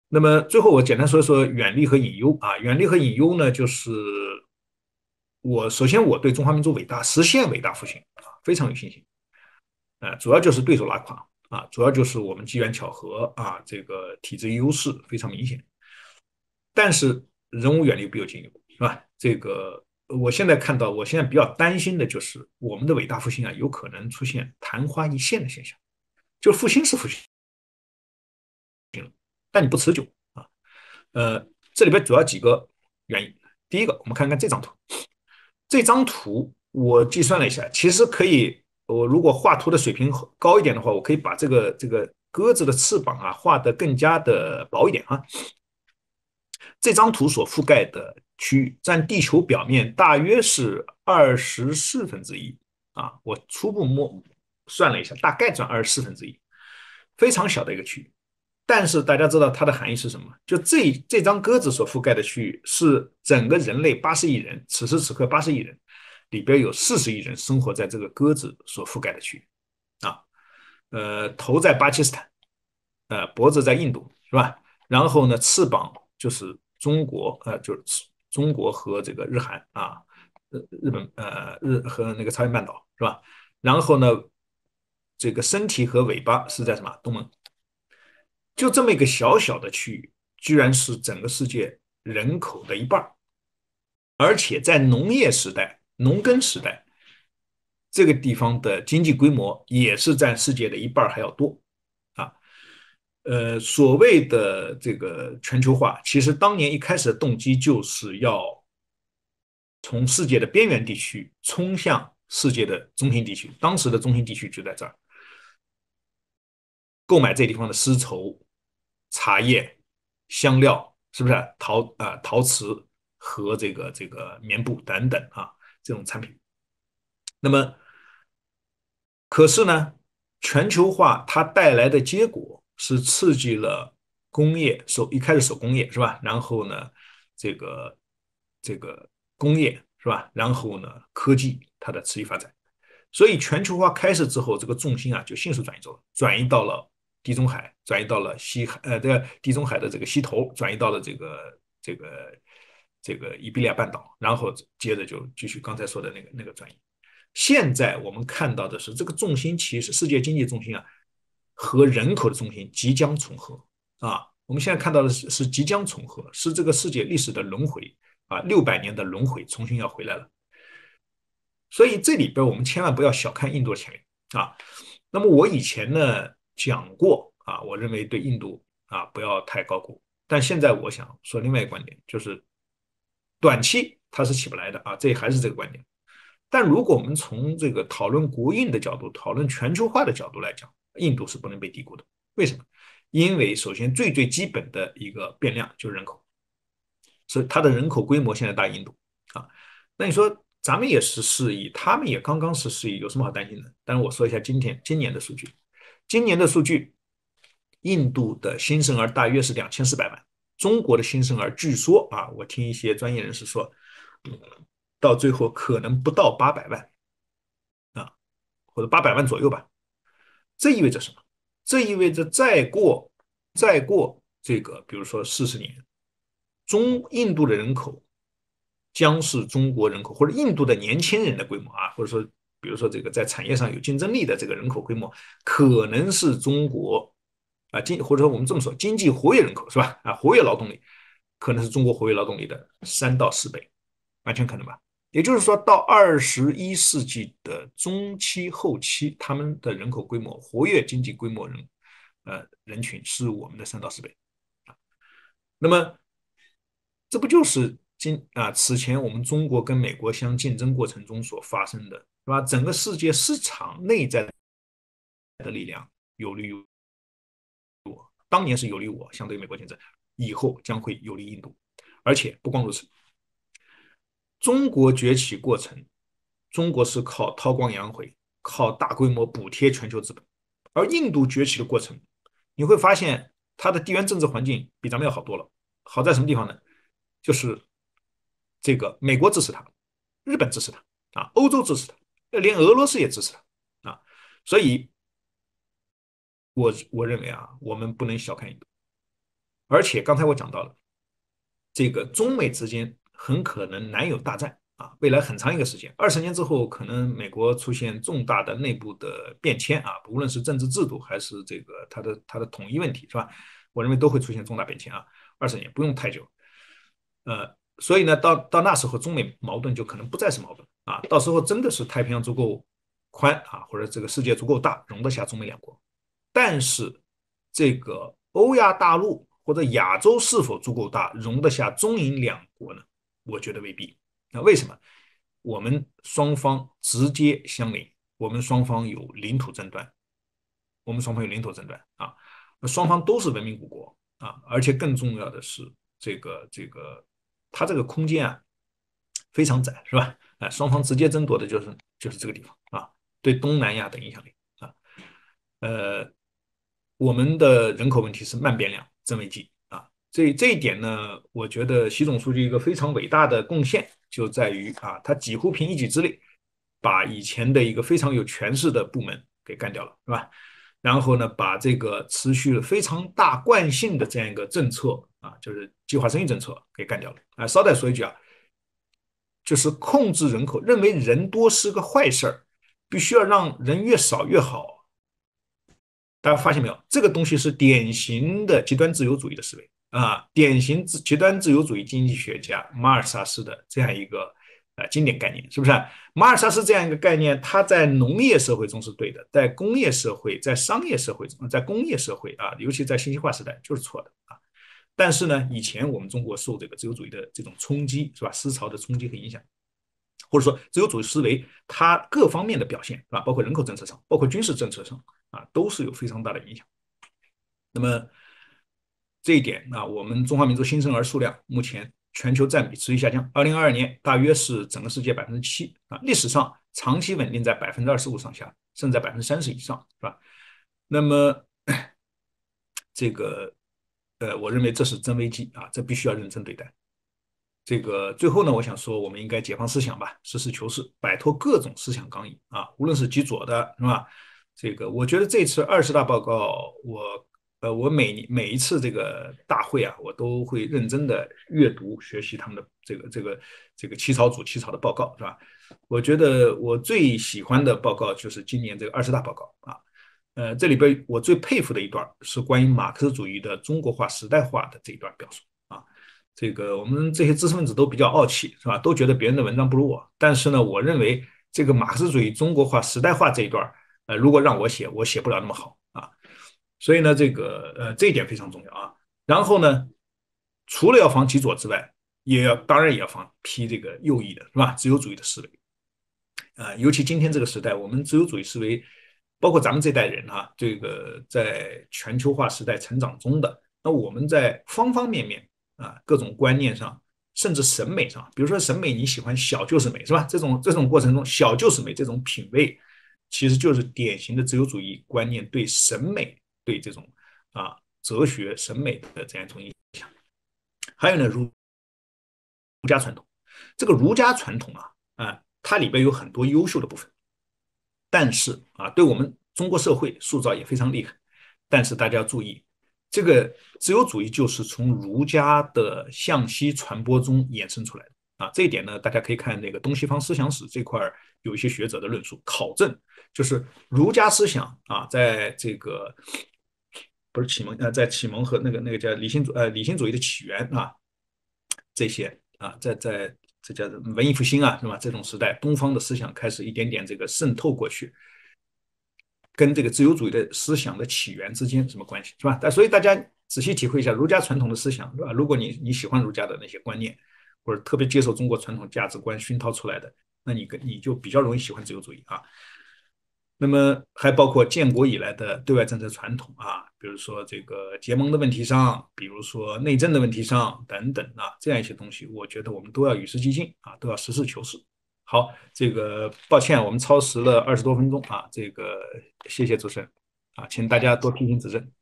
那么最后我简单说一说远虑和隐忧啊。远虑和隐忧呢，就是首先我对中华民族实现伟大复兴啊非常有信心。主要就是对手拉垮啊，主要就是我们机缘巧合啊，这个体制优势非常明显。但是人无远虑，必有近忧，是吧？这个我现在看到，我现在比较担心的就是我们的伟大复兴啊，有可能出现昙花一现的现象。就复兴是复兴，但你不持久啊。呃，这里边主要几个原因。第一个，我们看看这张图，这张图我计算了一下，其实可以，我如果画图的水平高一点的话，我可以把这个鸽子的翅膀啊画得更加的薄一点啊。这张图所覆盖的区域占地球表面大约是1/24啊，我初步算了一下，大概占1/24，非常小的一个区域。但是大家知道它的含义是什么？就这张鸽子所覆盖的区域是整个人类80亿人，此时此刻80亿人里边有40亿人生活在这个鸽子所覆盖的区域啊。头在巴基斯坦，脖子在印度，是吧？然后呢，翅膀就是中国，就是中国和这个日韩啊，日本，和那个朝鲜半岛，是吧？然后呢，这个身体和尾巴是在什么东盟？就这么一个小小的区域，居然是整个世界人口的一半，而且在农业时代、农耕时代，这个地方的经济规模也是占世界的一半还要多啊。所谓的这个全球化，其实当年一开始的动机就是要从世界的边缘地区冲向世界的中心地区，当时的中心地区就在这儿，购买这地方的丝绸、茶叶、香料，是不是陶瓷和这个棉布等等啊这种产品。那么，可是呢，全球化它带来的结果是刺激了工业一开始手工业是吧？然后呢，这个工业是吧？然后呢，科技它的持续发展。所以全球化开始之后，这个重心啊就迅速转移走了，转移到了地中海，转移到了这个地中海的这个西头，转移到了这个伊比利亚半岛，然后接着就继续刚才说的那个转移。现在我们看到的是，这个重心其实世界经济重心啊和人口的重心即将重合啊。我们现在看到的是即将重合，是这个世界历史的轮回啊，600年的轮回重新要回来了。所以这里边我们千万不要小看印度的潜力啊。那么我以前呢讲过啊，我认为对印度啊不要太高估，但现在我想说另外一个观点，就是短期它是起不来的啊，这还是这个观点。但如果我们从这个讨论国运的角度、讨论全球化的角度来讲，印度是不能被低估的。为什么？因为首先最基本的一个变量就是人口，所以它的人口规模现在大于印度啊。那你说咱们也是适宜，他们也刚刚是适宜，有什么好担心的？但是我说一下今年的数据，今年的数据，印度的新生儿大约是2400万，中国的新生儿据说啊，我听一些专业人士说，到最后可能不到800万啊，或者800万左右吧。这意味着什么？这意味着再过这个，比如说40年，印度的人口将是中国人口或者印度的年轻人的规模啊，或者说比如说这个在产业上有竞争力的这个人口规模，可能是中国或者说我们这么说，经济活跃人口是吧？活跃劳动力可能是中国活跃劳动力的3到4倍，完全可能吧？也就是说，到21世纪的中期后期，他们的人口规模、活跃经济规模人群是我们的3到4倍。那么这不就是此前我们中国跟美国相竞争过程中所发生的，是吧？整个世界市场内在的力量有利于我，当年是有利于我，相对于美国竞争，以后将会有利印度。而且不光如此，中国崛起过程，中国是靠韬光养晦，靠大规模补贴全球资本，而印度崛起的过程，你会发现它的地缘政治环境比咱们要好多了。好在什么地方呢？就是这个美国支持他，日本支持他欧洲支持他，连俄罗斯也支持他啊。所以我认为啊，我们不能小看印度。 而且刚才我讲到了，这个中美之间很可能难有大战啊，未来很长一个时间，20年之后，可能美国出现重大的内部的变迁啊，无论是政治制度还是这个它的统一问题，是吧？我认为都会出现重大变迁啊。20年不用太久，所以呢，到那时候，中美矛盾就可能不再是矛盾啊，到时候真的是太平洋足够宽啊，或者这个世界足够大，容得下中美两国。但是这个欧亚大陆或者亚洲是否足够大，容得下中印两国呢？我觉得未必。那为什么？我们双方直接相邻，我们双方有领土争端，我们双方有领土争端啊，双方都是文明古国啊，而且更重要的是，它这个空间啊非常窄，是吧？啊，双方直接争夺的就是这个地方啊，对东南亚的影响力啊，呃，我们的人口问题是慢变量增为计啊，这一点呢，我觉得习总书记一个非常伟大的贡献就在于啊，他几乎凭一己之力把以前的一个非常有权势的部门给干掉了，是吧？然后呢，把这个持续了非常大惯性的这样一个政策啊，就是计划生育政策给干掉了啊。捎带说一句啊，就是控制人口，认为人多是个坏事儿，必须要让人越少越好。大家发现没有？这个东西是典型的极端自由主义的思维啊，典型极端自由主义经济学家马尔萨斯的这样一个经典概念，是不是？马尔萨斯这样一个概念，它在农业社会中是对的，在工业社会、在商业社会中、在工业社会啊，尤其在信息化时代就是错的啊。但是呢，以前我们中国受这个自由主义的这种冲击，是吧？思潮的冲击和影响，或者说自由主义思维它各方面的表现，是吧？包括人口政策上，包括军事政策上啊，都是有非常大的影响。那么这一点啊，我们中华民族新生儿数量目前全球占比持续下降，2022年大约是整个世界7%啊，历史上长期稳定在25%上下，甚至在30%以上，是吧？那么这个我认为这是真危机啊，这必须要认真对待。这个最后呢，我想说，我们应该解放思想吧，实事求是，摆脱各种思想刚毅啊，无论是极左的，是吧？这个我觉得这次20大报告，我每一次这个大会啊，我都会认真的阅读学习他们的这个起草组起草的报告，是吧？我觉得我最喜欢的报告就是今年这个20大报告啊，这里边我最佩服的一段是关于马克思主义的中国化时代化的这一段表述啊。这个我们这些知识分子都比较傲气，是吧？都觉得别人的文章不如我。但是呢，我认为这个马克思主义中国化时代化这一段，如果让我写，我写不了那么好啊。所以呢，这一点非常重要啊。然后呢，除了要防极左之外，当然也要防批这个右翼的，是吧？自由主义的思维。尤其今天这个时代，我们自由主义思维，包括咱们这代人啊，这个在全球化时代成长中的，那我们在方方面面啊，各种观念上，甚至审美上，比如说审美，你喜欢小就是美，是吧？这种过程中，小就是美这种品味，其实就是典型的自由主义观念对审美、对这种哲学审美的这样一种影响。还有呢，儒家传统，这个儒家传统它里边有很多优秀的部分。但是对我们中国社会塑造也非常厉害。但是大家要注意，这个自由主义就是从儒家的向西传播中衍生出来的这一点呢，大家可以看那个东西方思想史这块有一些学者的论述考证，就是儒家思想在这个不是启蒙在启蒙和那个叫理性主义的起源这些在这叫文艺复兴是吧？这种时代，东方的思想开始一点点这个渗透过去，跟这个自由主义的思想的起源之间什么关系是吧？所以大家仔细体会一下儒家传统的思想是吧？如果你喜欢儒家的那些观念，或者特别接受中国传统价值观熏陶出来的，那你就比较容易喜欢自由主义那么还包括建国以来的对外政策传统比如说这个结盟的问题上，比如说内政的问题上等等这样一些东西，我觉得我们都要与时俱进都要实事求是。好，这个抱歉，我们超时了20多分钟这个谢谢主持人请大家多批评指正。